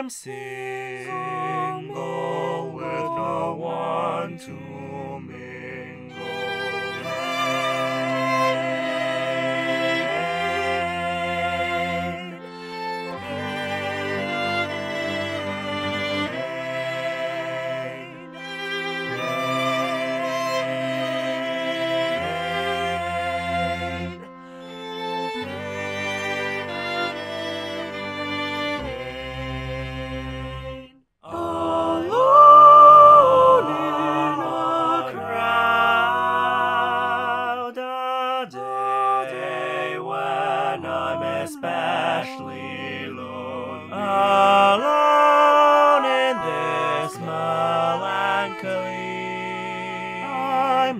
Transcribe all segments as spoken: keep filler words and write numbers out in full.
I'm single with no one to mingle. Alone in a crowd, a day when I'm especially lonely. Alone in this melancholy, I'm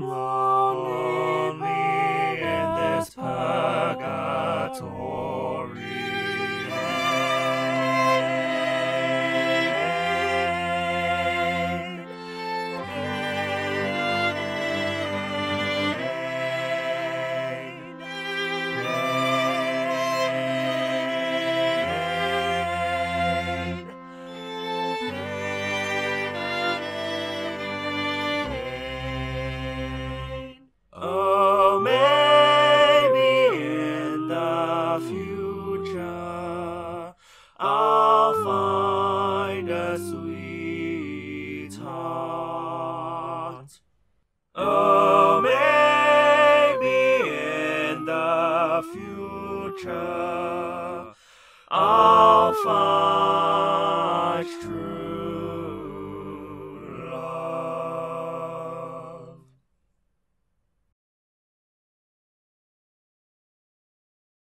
lonely in this purgatory. Oh, maybe in the future I'll find a sweetheart. Oh, maybe in the future I'll find